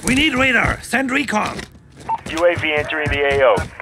We need radar. Send recon. UAV entering the AO.